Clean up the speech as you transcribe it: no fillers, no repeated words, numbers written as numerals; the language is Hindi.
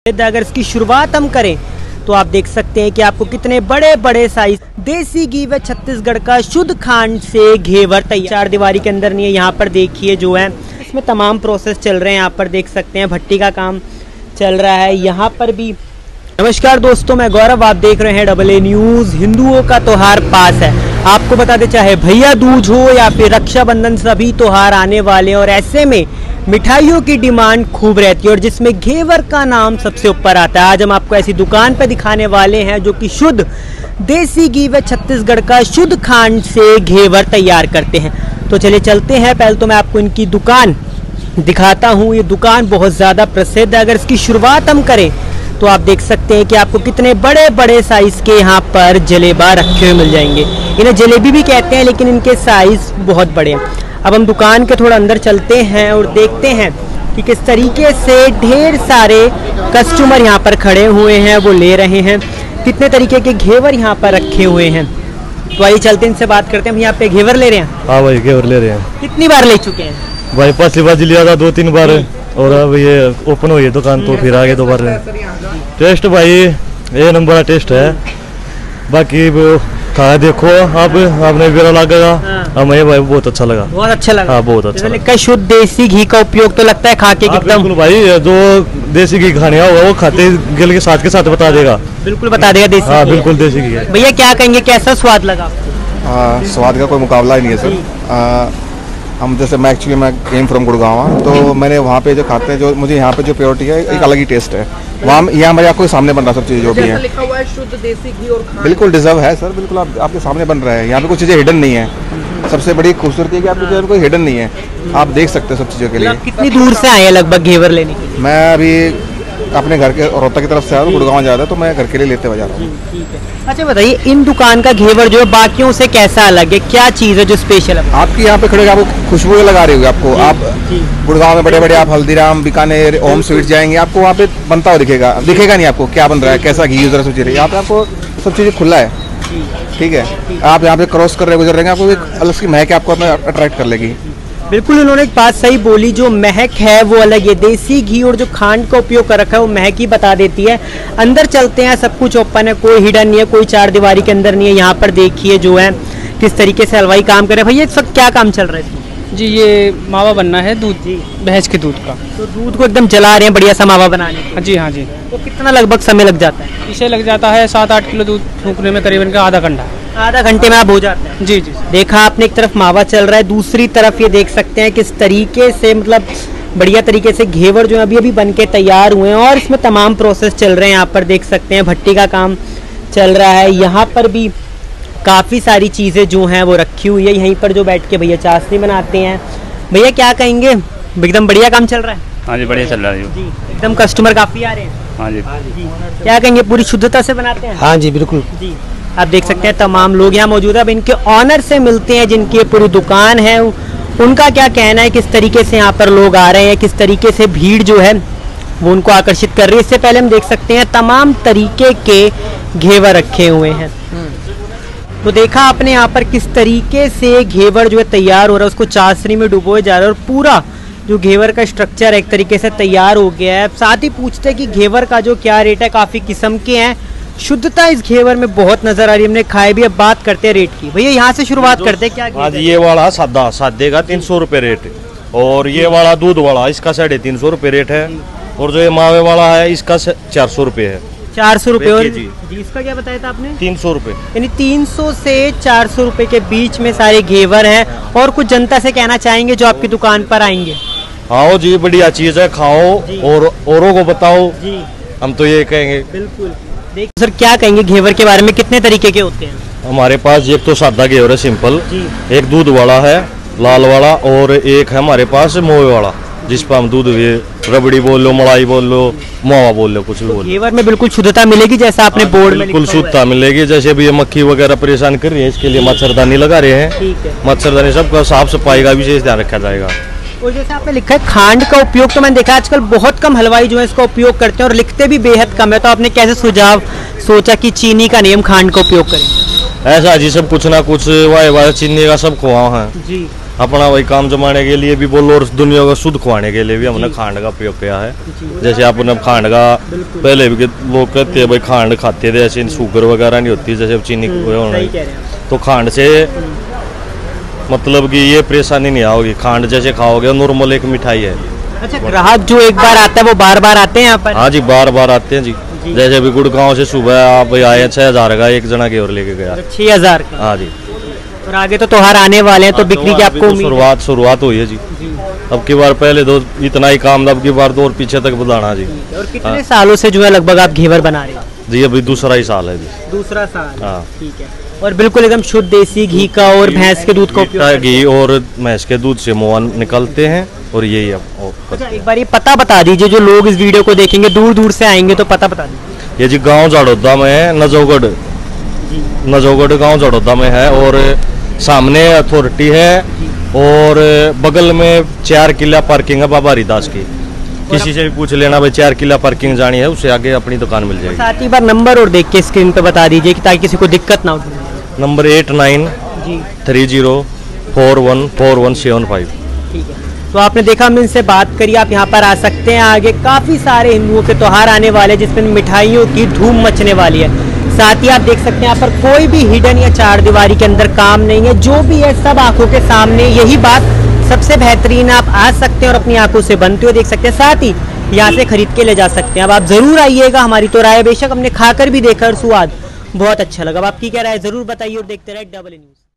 अगर इसकी शुरुआत हम करें तो आप देख सकते हैं कि आपको कितने बड़े बड़े साइज देसी घी व छत्तीसगढ़ का शुद्ध खांड से घेवर तैयार। चार दीवारी के अंदर नहीं है। यहाँ पर देखिए जो है इसमें तमाम प्रोसेस चल रहे हैं। यहाँ पर देख सकते हैं भट्टी का काम चल रहा है। यहाँ पर भी नमस्कार दोस्तों, मैं गौरव, आप देख रहे हैं AA न्यूज़। हिंदुओं का त्योहार पास है। आपको बता दें, चाहे भैया दूज हो या फिर रक्षाबंधन, सभी त्योहार आने वाले हैं और ऐसे में मिठाइयों की डिमांड खूब रहती है और जिसमें घेवर का नाम सबसे ऊपर आता है। आज हम आपको ऐसी दुकान पर दिखाने वाले हैं जो कि शुद्ध देसी घी व छत्तीसगढ़ का शुद्ध खांड से घेवर तैयार करते हैं। तो चलिए चलते हैं। पहले तो मैं आपको इनकी दुकान दिखाता हूँ। ये दुकान बहुत ज़्यादा प्रसिद्ध है। अगर इसकी शुरुआत हम करें तो आप देख सकते हैं कि आपको कितने बड़े बड़े साइज के यहाँ पर जलेबा रखे हुए मिल जाएंगे। इन्हें जलेबी भी कहते हैं लेकिन इनके साइज बहुत बड़े हैं। अब हम दुकान के थोड़ा अंदर चलते हैं और देखते हैं कि किस तरीके से ढेर सारे कस्टमर यहाँ पर खड़े हुए हैं, वो ले रहे हैं। कितने तरीके के घेवर यहाँ पर रखे हुए हैं। तो आइए चलते हैं, इनसे बात करते हैं। हम यहाँ पे घेवर ले रहे हैं। हाँ भाई, घेवर ले रहे हैं। कितनी बार ले चुके हैं भाई? पिछली बार लिया था 2-3 बार और अब ये ओपन हुई है दुकान तो फिर आगे दोबारा। टेस्ट भाई ये नंबर टेस्ट है। बाकी खा देखो आप, आपने मेरा लगेगा। हमें भाई बहुत अच्छा लगा। बहुत अच्छा लगा। हाँ बहुत अच्छा लगा। शुद्ध देसी घी का उपयोग तो लगता है खा के एकदम भाई। जो देसी घी खाने होगा वो खाते गिल के साथ बता देगा। बिल्कुल बता देगा देसी। हाँ बिल्कुल देसी घी है। भैया क्या कहेंगे, कैसा स्वाद लगा? स्वाद का कोई मुकाबला ही नहीं है सर। हम जैसे मैं एक्चुअली मैं केम फ्रॉम गुड़गांव, तो मैंने वहाँ पे जो खाते हैं, जो मुझे यहाँ पे जो प्योरिटी है एक अलग ही टेस्ट है। वहाँ यहाँ मेरे आपको सामने बन रहा सब चीज़ जो भी है। लिखा हुआ है शुद्ध देसी घी और खांड। बिल्कुल डिजर्व है सर, बिल्कुल आपके सामने बन रहा है। यहाँ पे कुछ चीज़ें हिडन नहीं है। सबसे बड़ी खूबसूरती है कि आपकी चीज़ें कोई हिडन नहीं है, आप देख सकते हैं सब चीज़ों के लिए। कितनी दूर से आए हैं लगभग घेवर लेने के लिए? मैं अभी अपने घर के रोहतक की तरफ से आया हूँ, गुड़गांव जा रहा है, तो मैं घर के लिए लेते हुए जा रहा हूँ। अच्छा बताइए, इन दुकान का घेवर जो है बाकियों से कैसा अलग है? क्या चीज़ है जो स्पेशल है? आपकी यहाँ पे खड़े आपको खुशबू लगा रही होगी आपको। आप गुड़गांव में बड़े बड़े आप हल्दीराम, बीकानेर, ओम स्वीट जाएंगे, आपको वहाँ पे बनता हुआ दिखेगा नहीं आपको क्या बन रहा है, कैसा घी यूजर सब चीज़ें। यहाँ पे आपको सब चीज़ें खुला है, ठीक है। आप यहाँ पे क्रॉस कर रहे गुजर रहे हैं, आपको एक अलग सी महक आपको अट्रैक्ट कर लेगी। बिल्कुल, उन्होंने एक बात सही बोली, जो महक है वो अलग है। देसी घी और जो खांड का उपयोग कर रखा है वो महक ही बता देती है। अंदर चलते हैं, सब कुछ ओपन है, कोई हिडन नहीं है, कोई चार दीवारी के अंदर नहीं है। यहाँ पर देखिए जो है किस तरीके से हलवाई काम कर रहे हैं। भैया इस वक्त क्या काम चल रहा है? जी ये मावा बनना है, दूध भैंस के दूध का। तो दूध को एकदम जला रहे हैं बढ़िया सा मावा बनाने का। जी हाँ जी। तो कितना लगभग समय लग जाता है? इसे लग जाता है 7-8 किलो दूध फूकने में करीबन का आधा घंटा। आधा घंटे में आप हो जाते हैं? जी जी। देखा आपने, एक तरफ मावा चल रहा है, दूसरी तरफ ये देख सकते हैं किस तरीके से मतलब बढ़िया तरीके से घेवर जो है अभी बन के तैयार हुए हैं और इसमें तमाम प्रोसेस चल रहे हैं। यहाँ पर देख सकते हैं भट्टी का काम चल रहा है। यहाँ पर भी काफ़ी सारी चीज़ें जो हैं वो रखी हुई है। यहीं पर जो बैठ के भैया चाशनी बनाते हैं। भैया क्या कहेंगे, एकदम बढ़िया काम चल रहा है? हाँ जी बढ़िया चल रहा है जी। एकदम कस्टमर काफ़ी आ रहे हैं? हाँ जी। क्या कहेंगे, पूरी शुद्धता से बनाते हैं? हाँ जी बिल्कुल जी। आप देख सकते हैं तमाम लोग यहाँ मौजूद है। अब इनके ऑनर से मिलते हैं जिनकी पूरी दुकान है, उनका क्या कहना है, किस तरीके से यहाँ पर लोग आ रहे हैं, किस तरीके से भीड़ जो है वो उनको आकर्षित कर रही है। इससे पहले हम देख सकते हैं तमाम तरीके के घेवर रखे हुए हैं। तो देखा आपने यहाँ पर किस तरीके से घेवर जो है तैयार हो रहा है, उसको चाशनी में डुबोए जा रहा है और पूरा जो घेवर का स्ट्रक्चर एक तरीके से तैयार हो गया है। साथ ही पूछते हैं कि घेवर का जो क्या रेट है, काफ़ी किस्म के हैं। शुद्धता इस घेवर में बहुत नजर आ रही है, हमने खाए भी। अब बात करते हैं रेट की। भैया यहाँ से शुरुआत करते हैं, क्या? आज ये वाला सादे का 300 रुपये रेट और ये वाला दूध वाला इसका 350 रुपये रेट है और जो ये मावे वाला है इसका 400 रुपये है। 400 रुपये। और जी इसका क्या बताया था आपने? 300 रुपये। यानी 300 से 400 रुपये के बीच में सारे घेवर हैं। और कुछ जनता से कहना चाहेंगे जो आपकी दुकान पर आएंगे? आओ जी, बढ़िया चीज़ है, खाओ और औरों को बताओ जी। हम तो ये कहेंगे। बिल्कुल। देख सर, क्या कहेंगे घेवर के बारे में, कितने तरीके के होते हैं? हमारे पास एक तो सादा घेवर है सिंपल, एक दूध वाला है लाल वाला और एक है हमारे पास मोवे वाला जिस पर हम दूध रबड़ी बोल लो, मलाई बोल लो, मावा बोल लो, कुछ भी बोल लो। घेवर में बिल्कुल शुद्धता मिलेगी जैसा आपने बोर्ड में बिल्कुल शुद्धता मिलेगी। जैसे भी ये मक्खी वगैरह परेशान कर रही है, इसके लिए मच्छरदानी लगा रहे हैं। मच्छरदानी सबका साफ सफाई का विशेष ध्यान रखा जाएगा। और जैसे आपने लिखा है खांड का उपयोग, तो मैंने देखा आजकल बहुत कम हलवाई जो है इसका उपयोग करते हैं और लिखते भी बेहद कम है। तो आपने कैसे सुझाव सोचा कि चीनी का नियम खांड का उपयोग करें? ऐसा जी, सब कुछ ना कुछ वाह चीनी का सब खुआ है जी। अपना वही काम जमाने के लिए भी बोलो और दुनिया को शुद्ध खुआने के लिए भी हमने खांड का प्रयोग किया है। जैसे आपने खांड का पहले भी लोग कहते हैं भाई खांड खाते थे, ऐसे शुगर वगैरह नहीं होती जैसे चीनी तो खांड से मतलब कि ये परेशानी नहीं आओगी। खांड जैसे खाओगे नॉर्मल एक मिठाई है। अच्छा, ग्राहक जो एक बार आता है वो बार बार आते हैं यहाँ पर? हाँ जी, बार बार आते हैं जी। जैसे अभी गुड़गांव से सुबह आप आए 6,000 का एक जना घेवर लेके गया। 6,000 का? हाँ जी। और आगे तो त्योहार आने वाले हैं तो बिक्री की आपको शुरुआत हुई है जी। अब की बार पहले तो इतना ही काम था, अब की बार तो और पीछे तक बढ़ाना जी। और कितने सालों से जो है लगभग आप घेवर बना रहे हैं? जी अभी दूसरा ही साल है जी। दूसरा साल? हाँ ठीक है। और बिल्कुल एकदम शुद्ध देसी घी का और भैंस के दूध का उपयोग? घी और भैंस के दूध से मोहन निकलते हैं और यही अब। अच्छा, एक बार ये पता बता दीजिए, जो लोग इस वीडियो को देखेंगे दूर दूर से आएंगे तो पता बता दीजिए। ये जी गांव जाड़ोदा में है, नजोगढ़ गांव जाड़ोदा में है और सामने अथॉरिटी है और बगल में 4 किला पार्किंग है बाबा हरिदास की। किसी से भी पूछ लेना भाई 4 किला पार्किंग जानी है, उससे आगे अपनी दुकान मिल जाएगी। साथ ही बार नंबर और देख के स्क्रीन पे बता दीजिए कि ताकि किसी को दिक्कत ना हो। नंबर 8930414175। ठीक है, तो आपने देखा, हमने इनसे बात करी। आप यहाँ पर आ सकते हैं। आगे काफी सारे हिंदुओं के त्योहार आने वाले हैं जिसमें मिठाइयों की धूम मचने वाली है। साथ ही आप देख सकते हैं यहाँ पर कोई भी हिडन या चार दीवारी के अंदर काम नहीं है, जो भी है सब आंखों के सामने। यही बात सबसे बेहतरीन, आप आ सकते हैं और अपनी आंखों से बनते हुए देख सकते हैं, साथ ही यहाँ से खरीद के ले जा सकते हैं। अब आप जरूर आइएगा, हमारी तो राय बेशक हमने खाकर भी देखा और स्वाद बहुत अच्छा लगा। अब आपकी क्या राय जरूर बताइए और देखते रहे डबल न्यूज़।